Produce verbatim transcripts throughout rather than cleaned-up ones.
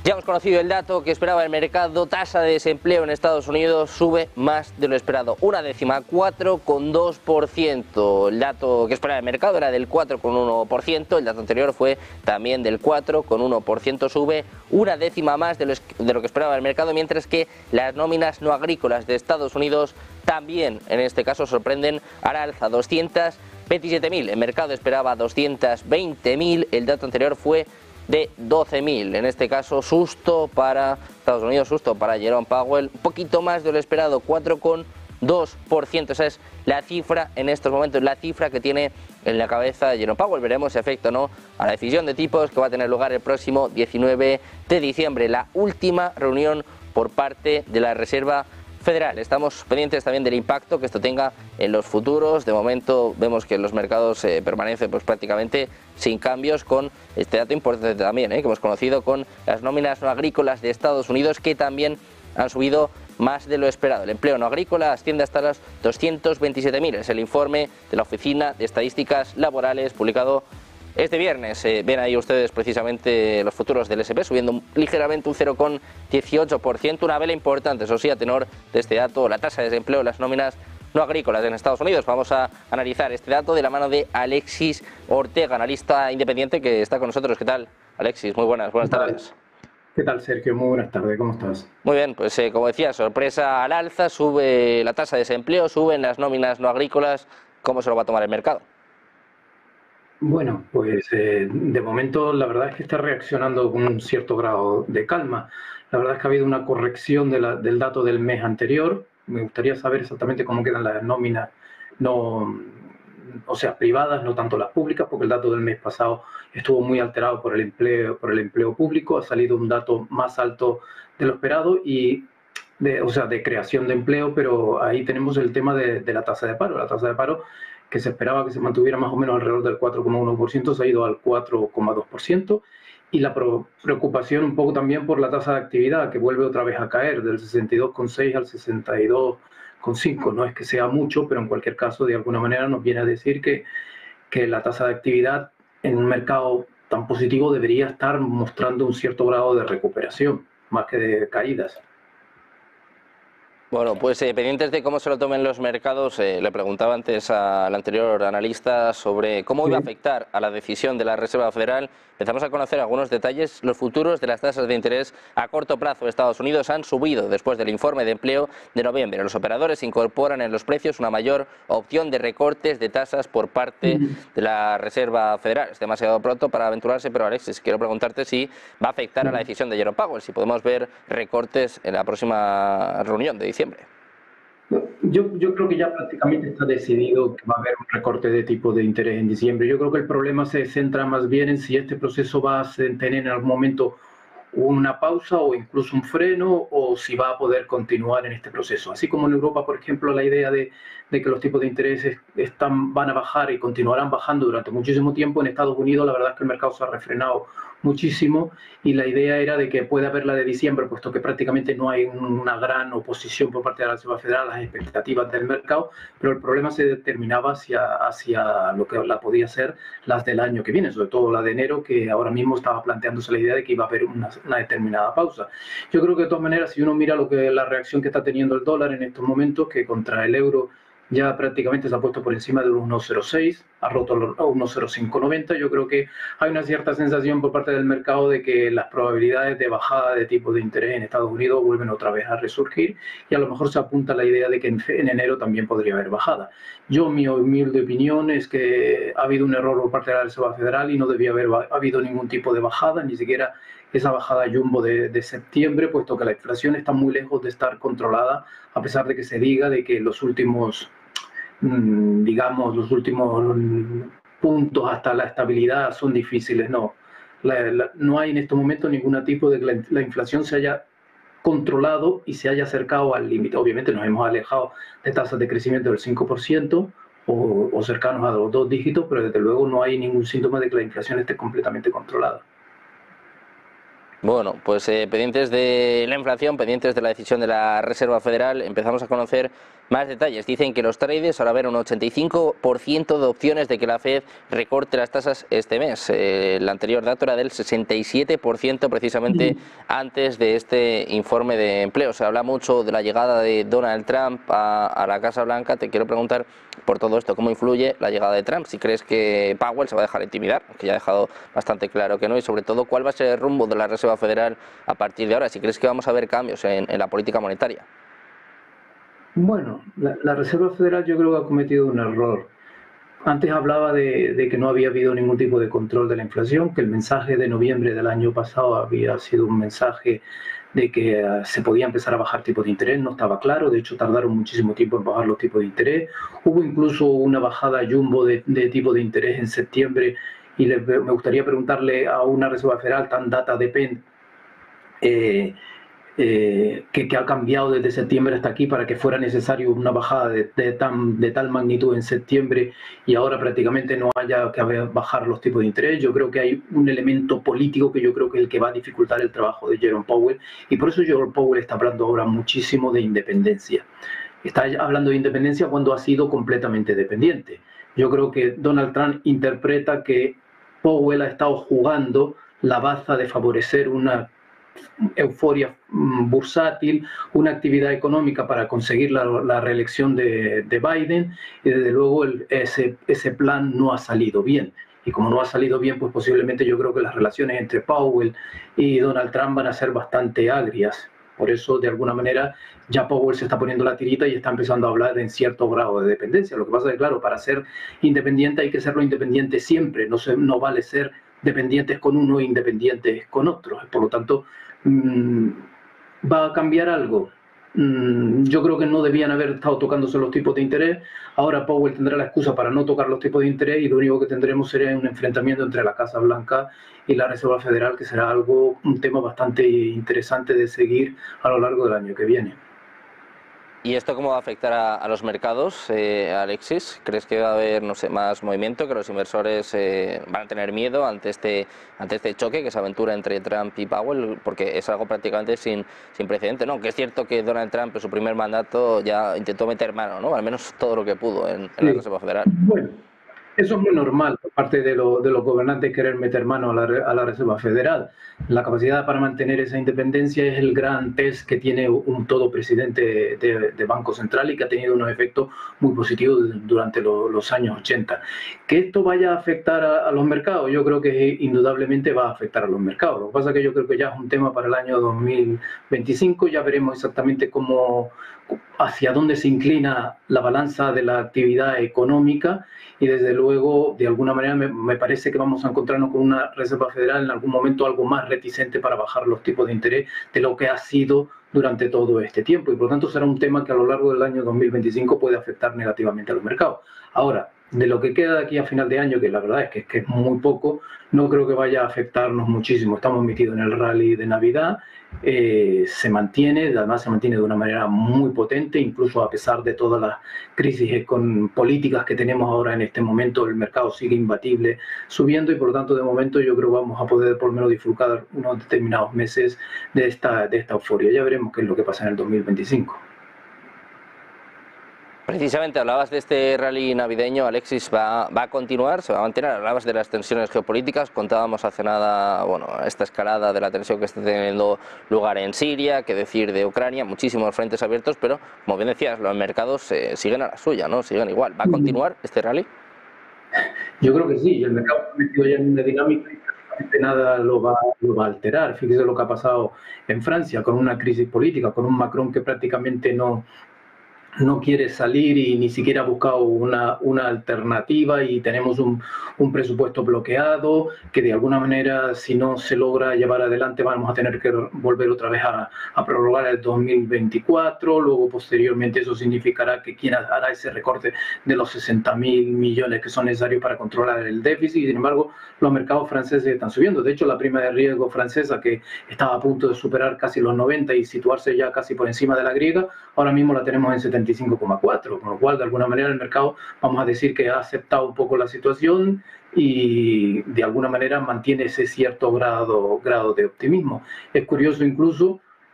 Ya hemos conocido el dato que esperaba el mercado. Tasa de desempleo en Estados Unidos sube más de lo esperado, una décima, cuatro coma dos por ciento. El dato que esperaba el mercado era del cuatro coma uno por ciento, el dato anterior fue también del cuatro coma uno por ciento, sube una décima más de lo, de lo que esperaba el mercado, mientras que las nóminas no agrícolas de Estados Unidos también, en este caso, sorprenden al alza, doscientos veintisiete mil. El mercado esperaba doscientos veinte mil, el dato anterior fue de doce mil. En este caso, susto para Estados Unidos, susto para Jerome Powell, un poquito más de lo esperado, cuatro coma dos por ciento. Esa es la cifra en estos momentos, la cifra que tiene en la cabeza Jerome Powell. Veremos si afecta o no a la decisión de tipos que va a tener lugar el próximo diecinueve de diciembre, la última reunión por parte de la Reserva Federal. Estamos pendientes también del impacto que esto tenga en los futuros. De momento vemos que los mercados eh, permanecen pues prácticamente sin cambios, con este dato importante también eh, que hemos conocido, con las nóminas no agrícolas de Estados Unidos, que también han subido más de lo esperado. El empleo no agrícola asciende hasta los doscientos veintisiete mil. Es el informe de la Oficina de Estadísticas Laborales publicado este viernes. Eh, ven ahí ustedes precisamente los futuros del ese and pe subiendo ligeramente un cero coma dieciocho por ciento, una vela importante, eso sí, a tenor de este dato, la tasa de desempleo, las nóminas no agrícolas en Estados Unidos. Vamos a analizar este dato de la mano de Alexis Ortega, analista independiente que está con nosotros. ¿Qué tal, Alexis? Muy buenas, buenas tardes. ¿Qué tal, Sergio? Muy buenas tardes, ¿cómo estás? Muy bien, pues eh, como decía, sorpresa al alza, sube la tasa de desempleo, suben las nóminas no agrícolas. ¿Cómo se lo va a tomar el mercado? Bueno, pues eh, de momento la verdad es que está reaccionando con un cierto grado de calma. La verdad es que ha habido una corrección de la, del dato del mes anterior. Me gustaría saber exactamente cómo quedan las nóminas, no, o sea, privadas, no tanto las públicas, porque el dato del mes pasado estuvo muy alterado por el empleo, por el empleo público. Ha salido un dato más alto de lo esperado y de, o sea, de creación de empleo, pero ahí tenemos el tema de, de la tasa de paro. La tasa de paro, que se esperaba que se mantuviera más o menos alrededor del cuatro coma uno por ciento, se ha ido al cuatro coma dos por ciento, y la preocupación un poco también por la tasa de actividad, que vuelve otra vez a caer del sesenta y dos coma seis al sesenta y dos coma cinco. No es que sea mucho, pero en cualquier caso, de alguna manera nos viene a decir que, que la tasa de actividad en un mercado tan positivo debería estar mostrando un cierto grado de recuperación, más que de caídas. Bueno, pues eh, pendientes de cómo se lo tomen los mercados, eh, le preguntaba antes al anterior analista sobre cómo sí. iba a afectar a la decisión de la Reserva Federal. Empezamos a conocer algunos detalles. Los futuros de las tasas de interés a corto plazo de Estados Unidos han subido después del informe de empleo de noviembre. Los operadores incorporan en los precios una mayor opción de recortes de tasas por parte de la Reserva Federal. Es demasiado pronto para aventurarse, pero Alexis, quiero preguntarte si va a afectar a la decisión de Jerome Powell, si podemos ver recortes en la próxima reunión de diciembre. Yo, yo creo que ya prácticamente está decidido que va a haber un recorte de tipo de interés en diciembre. Yo creo que el problema se centra más bien en si este proceso va a tener en algún momento una pausa o incluso un freno, o si va a poder continuar en este proceso. Así como en Europa, por ejemplo, la idea de, de que los tipos de intereses están, van a bajar y continuarán bajando durante muchísimo tiempo, en Estados Unidos la verdad es que el mercado se ha refrenado muchísimo, y la idea era de que puede haber la de diciembre, puesto que prácticamente no hay una gran oposición por parte de la Reserva Federal a las expectativas del mercado, pero el problema se determinaba hacia, hacia lo que la podía ser las del año que viene, sobre todo la de enero, que ahora mismo estaba planteándose la idea de que iba a haber una, una determinada pausa. Yo creo que de todas maneras, si uno mira lo que la reacción que está teniendo el dólar en estos momentos, que contra el euro ya prácticamente se ha puesto por encima de los uno coma cero seis, ha roto los uno coma cero cinco noventa. Yo creo que hay una cierta sensación por parte del mercado de que las probabilidades de bajada de tipo de interés en Estados Unidos vuelven otra vez a resurgir, y a lo mejor se apunta la idea de que en, en enero también podría haber bajada. Yo, mi humilde opinión es que ha habido un error por parte de la Reserva Federal y no debía haber habido ningún tipo de bajada, ni siquiera esa bajada jumbo de, de septiembre, puesto que la inflación está muy lejos de estar controlada, a pesar de que se diga de que los últimos, digamos, los últimos puntos hasta la estabilidad son difíciles. No, la, la, no hay en este momento ningún tipo de que la, la inflación se haya controlado y se haya acercado al límite. Obviamente nos hemos alejado de tasas de crecimiento del cinco por ciento o, o cercanos a los dos dígitos, pero desde luego no hay ningún síntoma de que la inflación esté completamente controlada. Bueno, pues eh, pendientes de la inflación, pendientes de la decisión de la Reserva Federal, empezamos a conocer Más detalles. Dicen que los traders ahora ven un ochenta y cinco por ciento de opciones de que la Fed recorte las tasas este mes. Eh, el anterior dato era del sesenta y siete por ciento precisamente antes de este informe de empleo. Se habla mucho de la llegada de Donald Trump a, a la Casa Blanca. Te quiero preguntar por todo esto, ¿cómo influye la llegada de Trump? Si crees que Powell se va a dejar intimidar, que ya ha dejado bastante claro que no, y sobre todo, ¿cuál va a ser el rumbo de la Reserva Federal a partir de ahora? Si crees que vamos a ver cambios en, en la política monetaria. Bueno, la, la Reserva Federal yo creo que ha cometido un error. Antes hablaba de, de que no había habido ningún tipo de control de la inflación, que el mensaje de noviembre del año pasado había sido un mensaje de que uh, se podía empezar a bajar tipos de interés, no estaba claro, de hecho tardaron muchísimo tiempo en bajar los tipos de interés. Hubo incluso una bajada jumbo de, de tipo de interés en septiembre y le, me gustaría preguntarle a una Reserva Federal tan data depend, eh, Eh, que, que ha cambiado desde septiembre hasta aquí para que fuera necesario una bajada de, de, tan, de tal magnitud en septiembre y ahora prácticamente no haya que bajar los tipos de interés. Yo creo que hay un elemento político que yo creo que es el que va a dificultar el trabajo de Jerome Powell, y por eso Jerome Powell está hablando ahora muchísimo de independencia. Está hablando de independencia cuando ha sido completamente dependiente. Yo creo que Donald Trump interpreta que Powell ha estado jugando la baza de favorecer una euforia bursátil, una actividad económica para conseguir la, la reelección de, de Biden, y desde luego el, ese, ese plan no ha salido bien. Y como no ha salido bien, pues posiblemente yo creo que las relaciones entre Powell y Donald Trump van a ser bastante agrias. Por eso, de alguna manera, ya Powell se está poniendo la tirita y está empezando a hablar en cierto grado de dependencia. Lo que pasa es que, claro, para ser independiente hay que serlo independiente siempre. No, se, no vale ser dependientes con uno e independientes con otros. Por lo tanto, ¿va a cambiar algo? Yo creo que no debían haber estado tocándose los tipos de interés. Ahora Powell tendrá la excusa para no tocar los tipos de interés y lo único que tendremos será un enfrentamiento entre la Casa Blanca y la Reserva Federal, que será algo, un tema bastante interesante de seguir a lo largo del año que viene. ¿Y esto cómo va a afectar a, a los mercados, eh, Alexis? ¿Crees que va a haber, no sé, más movimiento, que los inversores eh, van a tener miedo ante este, ante este choque, que se aventura entre Trump y Powell? Porque es algo prácticamente sin, sin precedente, ¿no? Que es cierto que Donald Trump en su primer mandato ya intentó meter mano, ¿no? Al menos todo lo que pudo en, en sí. la Reserva Federal. Bueno, eso es muy normal por parte de, lo, de los gobernantes querer meter mano a la, a la Reserva Federal. La capacidad para mantener esa independencia es el gran test que tiene un todo presidente de, de Banco Central y que ha tenido unos efectos muy positivos durante lo, los años ochenta. ¿Que esto vaya a afectar a, a los mercados? Yo creo que indudablemente va a afectar a los mercados. Lo que pasa es que yo creo que ya es un tema para el año dos mil veinticinco. Ya veremos exactamente cómo, hacia dónde se inclina la balanza de la actividad económica, y desde luego, de alguna manera, me, me parece que vamos a encontrarnos con una Reserva Federal en algún momento algo más reticente para bajar los tipos de interés de lo que ha sido durante todo este tiempo, y por lo tanto será un tema que a lo largo del año dos mil veinticinco puede afectar negativamente a los mercados. Ahora, de lo que queda de aquí a final de año, que la verdad es que, que es muy poco, no creo que vaya a afectarnos muchísimo. Estamos metidos en el rally de Navidad, eh, se mantiene, además se mantiene de una manera muy potente, incluso a pesar de todas las crisis con políticas que tenemos ahora en este momento, el mercado sigue imbatible subiendo, y por lo tanto de momento yo creo que vamos a poder por lo menos disfrutar unos determinados meses de esta, de esta euforia. Ya veremos qué es lo que pasa en el dos mil veinticinco. Precisamente hablabas de este rally navideño, Alexis, ¿va, va a continuar? ¿Se va a mantener? Hablabas de las tensiones geopolíticas, contábamos hace nada, bueno, esta escalada de la tensión que está teniendo lugar en Siria, qué decir de Ucrania, muchísimos frentes abiertos, pero como bien decías, los mercados eh, siguen a la suya, ¿no? Siguen igual. ¿Va a continuar este rally? Yo creo que sí, el mercado está metido ya en una dinámica y prácticamente nada lo va, lo va a alterar. Fíjese lo que ha pasado en Francia con una crisis política, con un Macron que prácticamente no... no quiere salir y ni siquiera ha buscado una, una alternativa, y tenemos un, un presupuesto bloqueado que de alguna manera, si no se logra llevar adelante, vamos a tener que volver otra vez a, a prorrogar el dos mil veinticuatro. Luego posteriormente eso significará que quien hará ese recorte de los sesenta mil millones que son necesarios para controlar el déficit, y sin embargo los mercados franceses están subiendo. De hecho, la prima de riesgo francesa, que estaba a punto de superar casi los noventa y situarse ya casi por encima de la griega, ahora mismo la tenemos en setenta y cinco coma cuatro, con lo cual de alguna manera el mercado, vamos a decir que ha aceptado un poco la situación y de alguna manera mantiene ese cierto grado, grado de optimismo. Es curioso incluso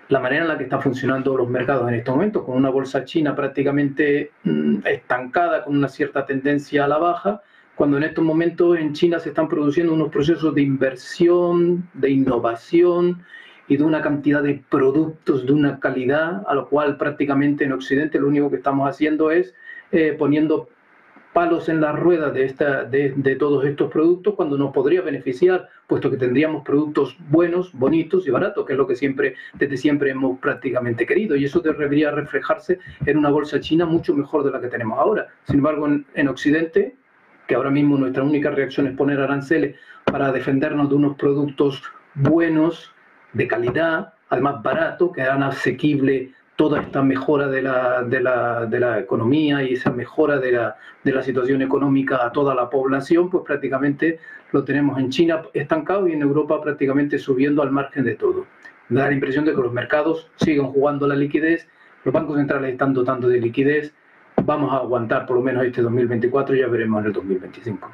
la manera en la que están funcionando los mercados en estos momentos, con una bolsa china prácticamente mmm, estancada, con una cierta tendencia a la baja, cuando en estos momentos en China se están produciendo unos procesos de inversión, de innovación y de una cantidad de productos de una calidad, a lo cual prácticamente en Occidente lo único que estamos haciendo es eh, poniendo palos en las ruedas de, esta, de, de todos estos productos, cuando nos podría beneficiar, puesto que tendríamos productos buenos, bonitos y baratos, que es lo que siempre, desde siempre hemos prácticamente querido, y eso debería reflejarse en una bolsa china mucho mejor de la que tenemos ahora. Sin embargo, en, en Occidente, que ahora mismo nuestra única reacción es poner aranceles para defendernos de unos productos buenos, de calidad, además barato, que hagan asequible toda esta mejora de la, de la, de la economía y esa mejora de la, de la situación económica a toda la población, pues prácticamente lo tenemos en China estancado y en Europa prácticamente subiendo al margen de todo. Me da la impresión de que los mercados siguen jugando la liquidez, los bancos centrales están dotando de liquidez, vamos a aguantar por lo menos este dos mil veinticuatro y ya veremos en el dos mil veinticinco.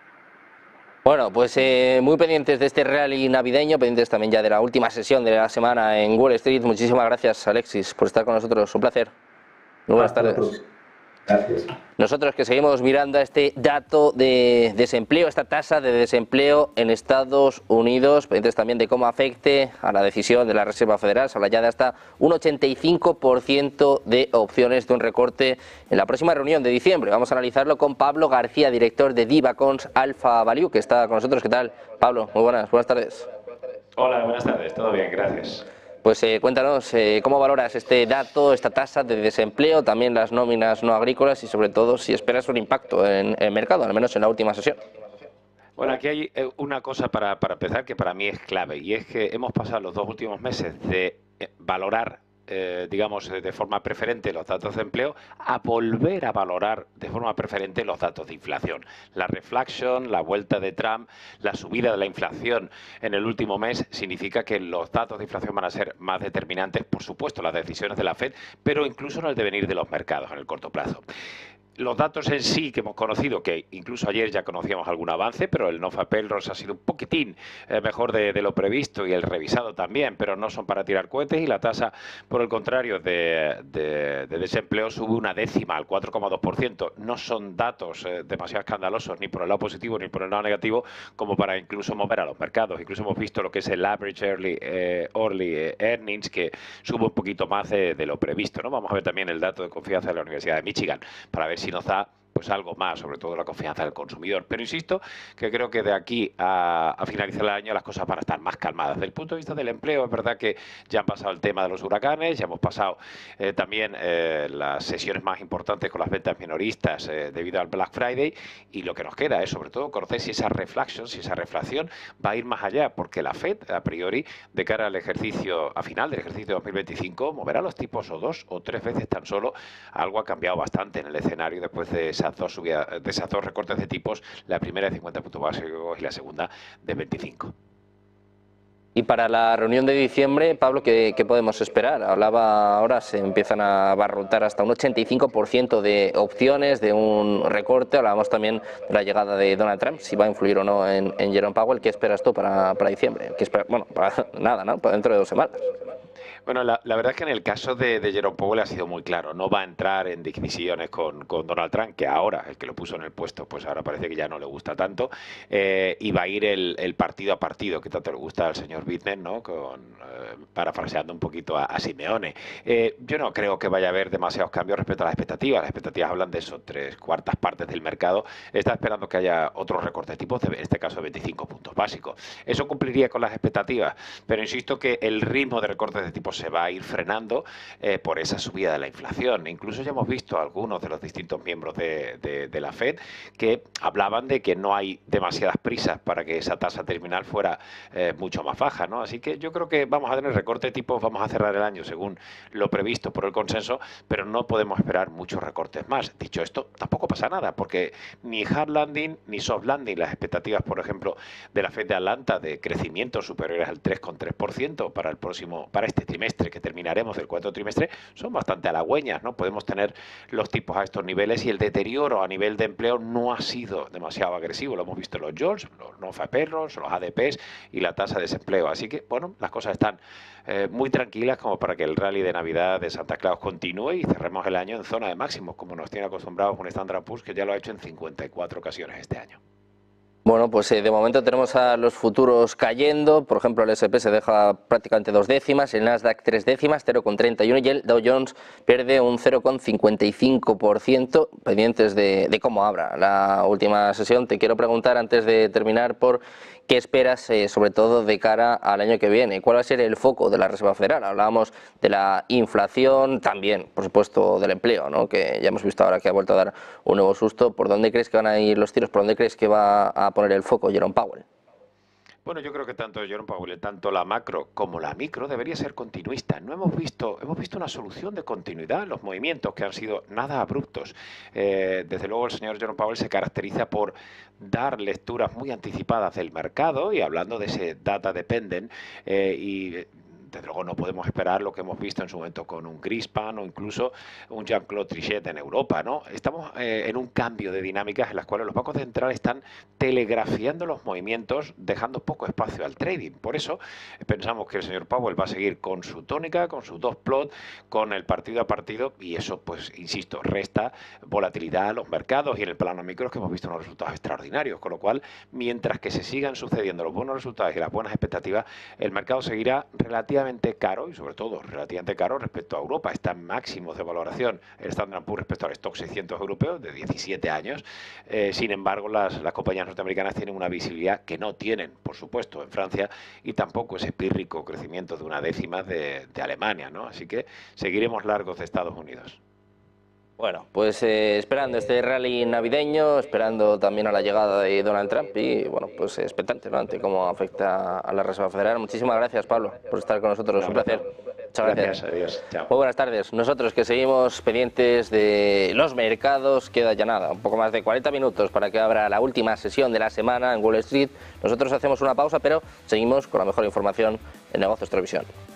Bueno, pues eh, muy pendientes de este rally navideño, pendientes también ya de la última sesión de la semana en Wall Street. Muchísimas gracias, Alexis, por estar con nosotros. Un placer. Muy buenas Hasta tardes. Gracias. Nosotros que seguimos mirando a este dato de desempleo, esta tasa de desempleo en Estados Unidos, pendientes también de cómo afecte a la decisión de la Reserva Federal. Se habla ya de hasta un ochenta y cinco por ciento de opciones de un recorte en la próxima reunión de diciembre. Vamos a analizarlo con Pablo García, director de Divacons Alpha Value, que está con nosotros. ¿Qué tal, Pablo? Muy buenas, buenas tardes. Hola, buenas tardes. Todo bien, gracias. Pues eh, cuéntanos, eh, ¿cómo valoras este dato, esta tasa de desempleo, también las nóminas no agrícolas y sobre todo si esperas un impacto en el mercado, al menos en la última sesión? Bueno, aquí hay una cosa para, para empezar que para mí es clave, y es que hemos pasado los dos últimos meses de valorar Eh, digamos, de forma preferente los datos de empleo, a volver a valorar de forma preferente los datos de inflación. La reflexión, la vuelta de Trump, la subida de la inflación en el último mes significa que los datos de inflación van a ser más determinantes, por supuesto, las decisiones de la Fed, pero incluso en el devenir de los mercados en el corto plazo. Los datos en sí que hemos conocido, que incluso ayer ya conocíamos algún avance, pero el non-farm payrolls ha sido un poquitín eh, mejor de, de lo previsto y el revisado también, pero no son para tirar cohetes, y la tasa, por el contrario, de, de, de desempleo sube una décima al cuatro coma dos por ciento. No son datos eh, demasiado escandalosos ni por el lado positivo ni por el lado negativo como para incluso mover a los mercados. Incluso hemos visto lo que es el average early, eh, early eh, earnings, que sube un poquito más de, de lo previsto, ¿no? Vamos a ver también el dato de confianza de la Universidad de Michigan para ver si si nos da pues algo más, sobre todo la confianza del consumidor. Pero insisto que creo que de aquí a, a finalizar el año las cosas van a estar más calmadas. Desde el punto de vista del empleo, es verdad que ya han pasado el tema de los huracanes, ya hemos pasado eh, también eh, las sesiones más importantes con las ventas minoristas eh, debido al Black Friday, y lo que nos queda es sobre todo conocer si esa reflexión, si esa reflación va a ir más allá, porque la Fed, a priori, de cara al ejercicio, a final del ejercicio dos mil veinticinco, moverá los tipos o dos o tres veces tan solo. Algo ha cambiado bastante en el escenario después de esa Dos subidas, de esas dos recortes de tipos, la primera de cincuenta puntos básicos y la segunda de veinticinco. Y para la reunión de diciembre, Pablo, ¿qué, qué podemos esperar? Hablaba ahora, se empiezan a abarrotar hasta un ochenta y cinco por ciento de opciones de un recorte. Hablábamos también de la llegada de Donald Trump, si va a influir o no en, en Jerome Powell. ¿Qué esperas tú para, para diciembre? ¿Qué espera? Bueno, para nada, ¿no? Para dentro de dos semanas. Bueno, la, la verdad es que en el caso de, de Jerome Powell ha sido muy claro. No va a entrar en discusiones con, con Donald Trump, que ahora, el que lo puso en el puesto, pues ahora parece que ya no le gusta tanto. Eh, y va a ir el, el partido a partido, que tanto le gusta al señor Biden, ¿no? Con, eh, parafraseando un poquito a, a Simeone. Eh, yo no creo que vaya a haber demasiados cambios respecto a las expectativas. Las expectativas hablan de eso, tres cuartas partes del mercado está esperando que haya otros recortes de tipos, en este caso de veinticinco puntos básicos. Eso cumpliría con las expectativas, pero insisto que el ritmo de recortes de tipos se va a ir frenando eh, por esa subida de la inflación. Incluso ya hemos visto a algunos de los distintos miembros de, de, de la Fed que hablaban de que no hay demasiadas prisas para que esa tasa terminal fuera eh, mucho más baja, ¿no? Así que yo creo que vamos a tener recorte de tipos, vamos a cerrar el año según lo previsto por el consenso, pero no podemos esperar muchos recortes más. Dicho esto, tampoco pasa nada, porque ni hard landing ni soft landing, las expectativas, por ejemplo, de la Fed de Atlanta de crecimientos superiores al tres coma tres por ciento para el próximo, para este trimestre que terminaremos del cuarto trimestre, son bastante halagüeñas, ¿no? Podemos tener los tipos a estos niveles y el deterioro a nivel de empleo no ha sido demasiado agresivo. Lo hemos visto en los jobs, los non-farm, los A D Ps y la tasa de desempleo. Así que, bueno, las cosas están eh, muy tranquilas como para que el rally de Navidad de Santa Claus continúe y cerremos el año en zona de máximos, como nos tiene acostumbrados un Standard and Poor's que ya lo ha hecho en cincuenta y cuatro ocasiones este año. Bueno, pues eh, de momento tenemos a los futuros cayendo. Por ejemplo, el ese and pe se deja prácticamente dos décimas, el Nasdaq tres décimas, cero coma treinta y uno, y el Dow Jones pierde un cero coma cincuenta y cinco por ciento, pendientes de, de cómo abra la última sesión. Te quiero preguntar, antes de terminar, por qué esperas, eh, sobre todo de cara al año que viene. ¿Cuál va a ser el foco de la Reserva Federal? Hablábamos de la inflación, también, por supuesto, del empleo, ¿no? Que ya hemos visto ahora que ha vuelto a dar un nuevo susto. ¿Por dónde crees que van a ir los tiros? ¿Por dónde crees que va a poner el foco Jerome Powell? Bueno, yo creo que tanto Jerome Powell, tanto la macro como la micro debería ser continuista. No hemos visto, hemos visto una solución de continuidad en los movimientos que han sido nada abruptos. Eh, desde luego el señor Jerome Powell se caracteriza por dar lecturas muy anticipadas del mercado y hablando de ese data dependent eh, y desde luego no podemos esperar lo que hemos visto en su momento con un Greenspan o incluso un Jean-Claude Trichet en Europa, ¿no? Estamos eh, en un cambio de dinámicas en las cuales los bancos centrales están telegrafiando los movimientos, dejando poco espacio al trading. Por eso eh, pensamos que el señor Powell va a seguir con su tónica, con sus dos plot, con el partido a partido, y eso, pues, insisto, resta volatilidad a los mercados y en el plano micro es que hemos visto unos resultados extraordinarios, con lo cual, mientras que se sigan sucediendo los buenos resultados y las buenas expectativas, el mercado seguirá relativamente caro y sobre todo relativamente caro respecto a Europa. Está en máximos de valoración el Standard and Poor's respecto al stock seiscientos europeo de diecisiete años. Eh, sin embargo, las, las compañías norteamericanas tienen una visibilidad que no tienen, por supuesto, en Francia y tampoco ese pírrico crecimiento de una décima de, de Alemania, ¿no? Así que seguiremos largos de Estados Unidos. Bueno, pues eh, esperando este rally navideño, esperando también a la llegada de Donald Trump y, bueno, pues expectante, ¿no?, ante cómo afecta a la Reserva Federal. Muchísimas gracias, Pablo, por estar con nosotros. Un, un placer. Muchas gracias. Gracias, adiós. Chao. Muy buenas tardes. Nosotros que seguimos pendientes de los mercados, queda ya nada, un poco más de cuarenta minutos para que abra la última sesión de la semana en Wall Street. Nosotros hacemos una pausa, pero seguimos con la mejor información en Negocios Televisión.